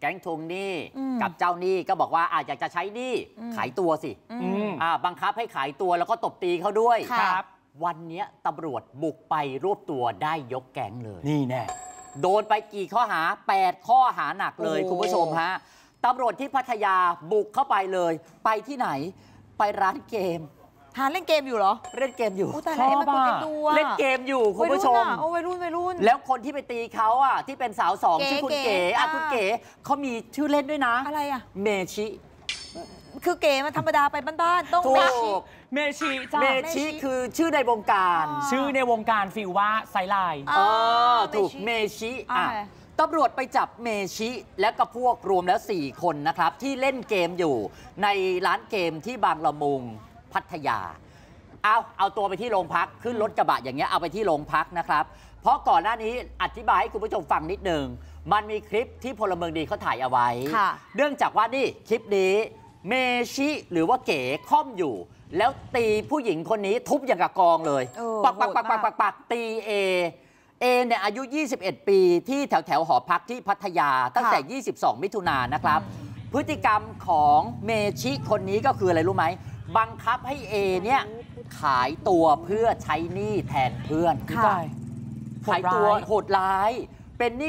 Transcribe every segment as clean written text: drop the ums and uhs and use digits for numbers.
ก๊งทวงหนี้กับเจ้าหนี้ก็บอกว่าอยากจะใช้หนี้ขายตัวสิบังคับให้ขายตัวแล้วก็ตบตีเขาด้วยครับวันนี้ตำรวจบุกไปรวบตัวได้ยกแก๊งเลยนี่แน่โดนไปกี่ข้อหา8ข้อหาหนักเลยคุณผู้ชมฮะตำรวจที่พัทยาบุกเข้าไปเลยไปที่ไหนไปร้านเกมเล่นเกมอยู่เหรอเล่นเกมอยู่แต่ละมันคนเล่นเกมอยู่คุณผู้ชมวัยรุ่นแล้วคนที่ไปตีเขาที่เป็นสาวสองชื่อคุณเก๋คุณเก๋เขามีชื่อเล่นด้วยนะอะไรเมชิคือเก๋มันธรรมดาไปบ้านๆต้องเมชิจ้าเมชิคือชื่อในวงการชื่อในวงการฟีลว่าไซไลน์ถูกเมชิตำรวจไปจับเมชิและกับพวกรวมแล้ว4คนนะครับที่เล่นเกมอยู่ในร้านเกมที่บางละมุงพัทยาเอาตัวไปที่โรงพักขึ้นรถกระบะอย่างเงี้ยเอาไปที่โรงพักนะครับเพราะก่อนหน้านี้อธิบายให้คุณผู้ชมฟังนิดนึงมันมีคลิปที่พลเมืองดีเขาถ่ายเอาไว้เนื่องจากว่านี่คลิปนี้เมชิหรือว่าเก๋ค่อมอยู่แล้วตีผู้หญิงคนนี้ทุบอย่างกับกองเลยปักตีเอเนี่ยอายุ21 ปีที่แถวหอพักที่พัทยาตั้งแต่22 มิถุนายนนะครับพฤติกรรมของเมชิคนนี้ก็คืออะไรรู้ไหมบังคับให้เอเนี่ยขายตัวเพื่อใช้หนี้แทนเพื่อนขายตัวโหดร้ายเป็นหนี้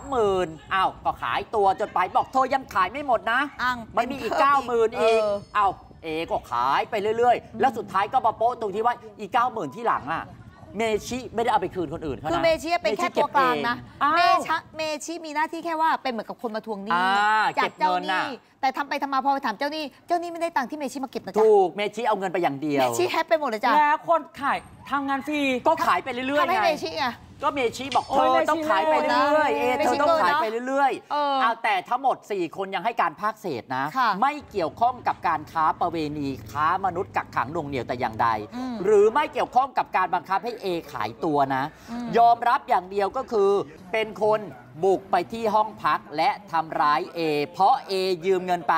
30,000ก็ขายตัวจนไปบอกเธอยังขายไม่หมดนะมันมีอีก90,000อีกเอก็ขายไปเรื่อยๆแล้วสุดท้ายก็มาโป๊ะตรงที่ว่าอีก90,000ที่หลังเมชิไม่ได้เอาไปคืนคนอื่นเขานะคือเมชิเป็นแค่ตัวกลางนะเมชิมีหน้าที่แค่ว่าเป็นเหมือนกับคนมาทวงหนี้จากเจ้าหนี้แต่ทำไปทำมาพอไปถามเจ้าหนี้ไม่ได้ตังค์ที่เมชิมาเก็บนะจ๊ะถูกเมชิเอาเงินไปอย่างเดียวเมชิแฮปไปหมดเลยจ้ะแล้วคนขายทำงานฟรีก็ขายไปเรื่อยๆทำให้เมชิก็เมชิบอกเธอต้องขายไปเรื่อยๆเธอต้องขายไปเรื่อยๆแต่ทั้งหมด4คนยังให้การภาคเศษนะไม่เกี่ยวข้องกับการค้าประเวณีค้ามนุษย์กักขังหน่วงเหนี่ยวแต่อย่างใดหรือไม่เกี่ยวข้องกับการบังคับให้เอขายตัวนะยอมรับอย่างเดียวก็คือเป็นคนบุกไปที่ห้องพักและทำร้ายเอเพราะเอยืมเงินไป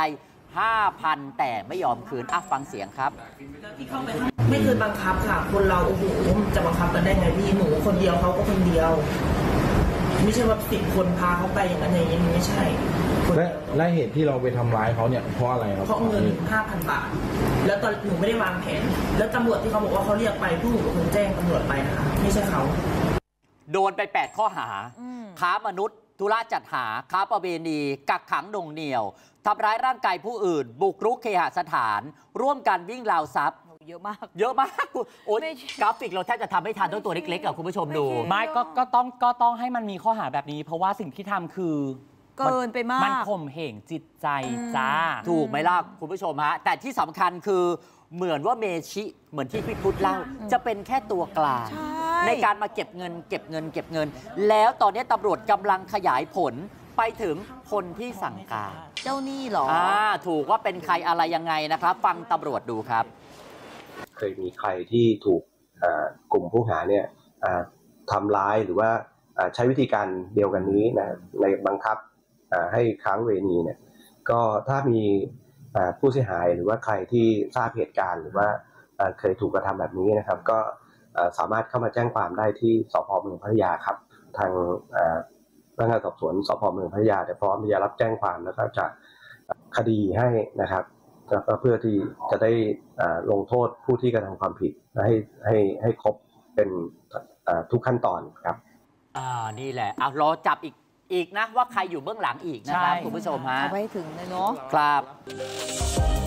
5,000แต่ไม่ยอมคืนฟังเสียงครับไม่เคยบังคับค่ะคนเราโอ้โหจะบังคับกันได้ไงพี่หนูคนเดียวเขาก็คนเดียวไม่ใช่ว่า10 คนพาเขาไปอย่างนั้นอย่างนี้ไม่ใช่และเหตุที่เราไปทำร้ายเขาเนี่ยเพราะอะไรครับเพราะเงิน 5,000 บาทแล้วตอนหนูไม่ได้วางแผนแล้วตำรวจที่เขาบอกว่าเขาเรียกไปผู้หนูเป็นคนแจ้งตำรวจไปนะคะไม่ใช่เขาโดนไป8ข้อหาค้ามนุษย์ธุระจัดหาค้าประเวณีกักขังหน่วงเหนี่ยวทำร้ายร่างกายผู้อื่นบุกรุกเคหสถานร่วมกันวิ่งราวทรัพย์เยอะมากโอ้ยกราฟิกเราแทบจะทำให้ทันตัวเล็กๆคุณผู้ชมดูไม่ก็ต้องให้มันมีข้อหาแบบนี้เพราะว่าสิ่งที่ทำคือเกินไปมากมันข่มเหงจิตใจจ้าถูกไหมล่ะคุณผู้ชมฮะแต่ที่สำคัญคือเหมือนว่าเมชิเหมือนที่พี่พุทธเล่าจะเป็นแค่ตัวกลางในการมาเก็บเงินแล้วตอนนี้ตำรวจกำลังขยายผลไปถึงคนที่สั่งการเจ้าหนี้หรอถูกว่าเป็นใครอะไรยังไงนะครับฟังตำรวจดูครับเคยมีใครที่ถูกกลุ่มผู้หาเนี่ยทำร้ายหรือว่าใช้วิธีการเดียวกันนี้นะในบังคับให้ค้างเวณีเนี่ยก็ถ้ามีผู้เสียหายหรือว่าใครที่ทราบเหตุการณ์หรือว่าเคยถูกกระทำแบบนี้นะครับก็สามารถเข้ามาแจ้งความได้ที่สพ.เมืองพัทยาครับทางพนักงานสอบสวนสพ.เมืองพัทยาแต่พร้อมที่จะรับแจ้งความแล้วก็จะคดีให้นะครับก็เพื่อที่จะได้ลงโทษผู้ที่กระทำความผิดให้ครบเป็นทุกขั้นตอนครับนี่แหละรอจับอีกนะว่าใครอยู่เบื้องหลังอีกนะครับคุณผู้ชมฮะเอาไปถึงเลยเนาะครับ